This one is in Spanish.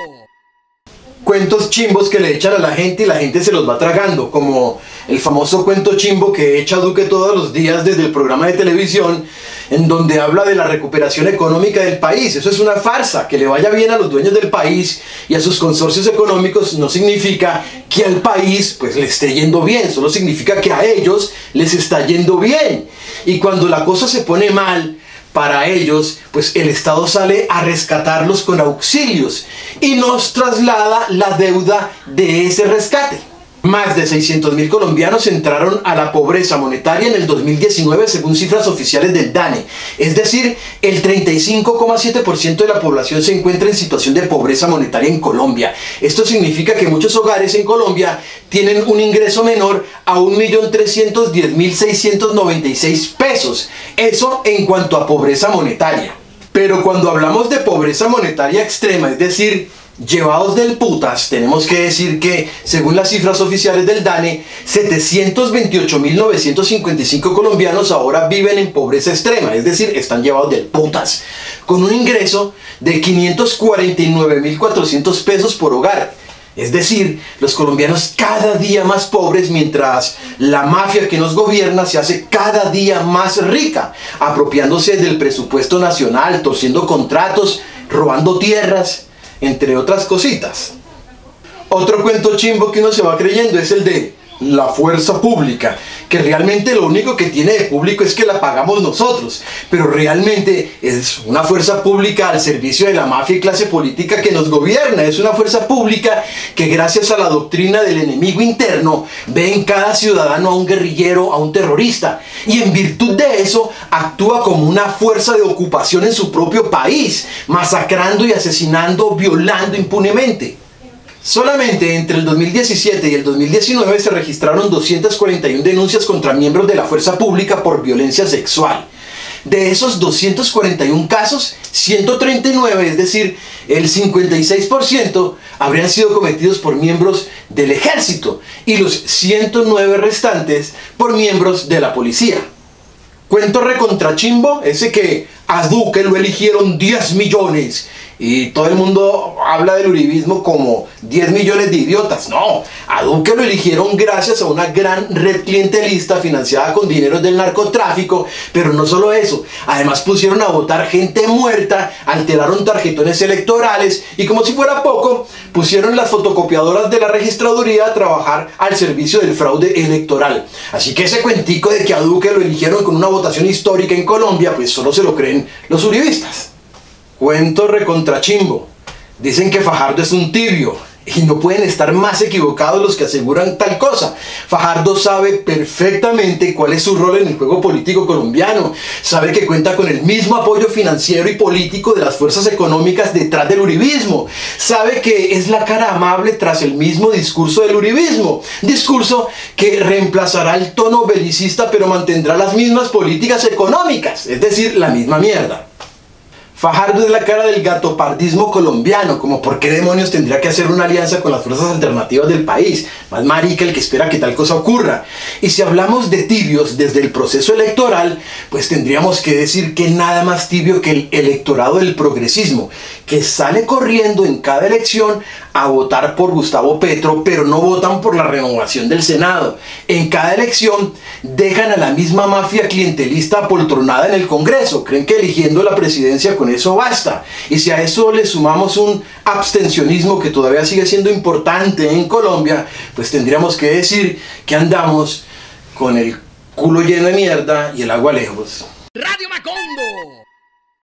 Cuentos chimbos que le echan a la gente y la gente se los va tragando, como el famoso cuento chimbo que echa Duque todos los días desde el programa de televisión, en donde habla de la recuperación económica del país. Eso es una farsa. Que le vaya bien a los dueños del país y a sus consorcios económicos no significa que al país pues le esté yendo bien, solo significa que a ellos les está yendo bien. Y cuando la cosa se pone mal para ellos, pues el Estado sale a rescatarlos con auxilios y nos traslada la deuda de ese rescate. Más de 600.000 colombianos entraron a la pobreza monetaria en el 2019 según cifras oficiales del DANE. Es decir, el 35,7% de la población se encuentra en situación de pobreza monetaria en Colombia. Esto significa que muchos hogares en Colombia tienen un ingreso menor a 1.310.696 pesos. Eso en cuanto a pobreza monetaria. Pero cuando hablamos de pobreza monetaria extrema, es decir, llevados del putas, tenemos que decir que, según las cifras oficiales del DANE, 728.955 colombianos ahora viven en pobreza extrema, es decir, están llevados del putas, con un ingreso de 549.400 pesos por hogar. Es decir, los colombianos cada día más pobres, mientras la mafia que nos gobierna se hace cada día más rica, apropiándose del presupuesto nacional, torciendo contratos, robando tierras, entre otras cositas. Otro cuento chimbo que uno se va creyendo es el de la fuerza pública, que realmente lo único que tiene de público es que la pagamos nosotros, pero realmente es una fuerza pública al servicio de la mafia y clase política que nos gobierna. Es una fuerza pública que, gracias a la doctrina del enemigo interno, ve en cada ciudadano a un guerrillero, a un terrorista, y en virtud de eso actúa como una fuerza de ocupación en su propio país, masacrando y asesinando, violando impunemente. Solamente entre el 2017 y el 2019 se registraron 241 denuncias contra miembros de la fuerza pública por violencia sexual. De esos 241 casos, 139, es decir, el 56%, habrían sido cometidos por miembros del ejército y los 109 restantes por miembros de la policía. Cuento recontrachimbo, ese que a Duque lo eligieron 10 millones. Y todo el mundo habla del uribismo como 10 millones de idiotas. No, a Duque lo eligieron gracias a una gran red clientelista financiada con dinero del narcotráfico. Pero no solo eso, además pusieron a votar gente muerta, alteraron tarjetones electorales y, como si fuera poco, pusieron las fotocopiadoras de la registraduría a trabajar al servicio del fraude electoral. Así que ese cuentico de que a Duque lo eligieron con una votación histórica en Colombia, pues solo se lo creen los uribistas. Cuento recontrachimbo. Dicen que Fajardo es un tibio, y no pueden estar más equivocados los que aseguran tal cosa. Fajardo sabe perfectamente cuál es su rol en el juego político colombiano. Sabe que cuenta con el mismo apoyo financiero y político de las fuerzas económicas detrás del uribismo. Sabe que es la cara amable tras el mismo discurso del uribismo. Discurso que reemplazará el tono belicista pero mantendrá las mismas políticas económicas, es decir, la misma mierda. Fajardo es la cara del gatopardismo colombiano, como por qué demonios tendría que hacer una alianza con las fuerzas alternativas del país. Más marica el que espera que tal cosa ocurra. Y si hablamos de tibios desde el proceso electoral, pues tendríamos que decir que nada más tibio que el electorado del progresismo, que sale corriendo en cada elección a votar por Gustavo Petro, pero no votan por la renovación del Senado. En cada elección dejan a la misma mafia clientelista apoltronada en el Congreso. Creen que eligiendo la presidencia con eso basta. Y si a eso le sumamos un abstencionismo que todavía sigue siendo importante en Colombia, pues tendríamos que decir que andamos con el culo lleno de mierda y el agua lejos. Radio Macondo.